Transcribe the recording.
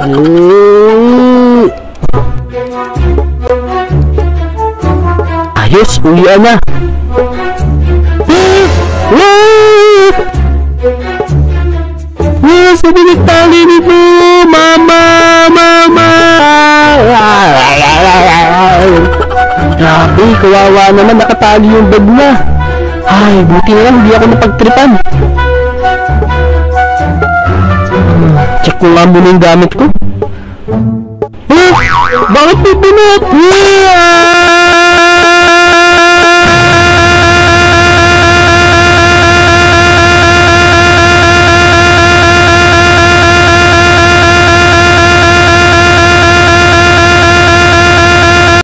Ayos, uwian na. Sabi ni tali nito, mama. Grabe, kawawa naman, nakatali yung bag na. Ay, buti na lang, hindi ako napagtripan. Check ko nga muna yung gamit ko. Bakit may binot?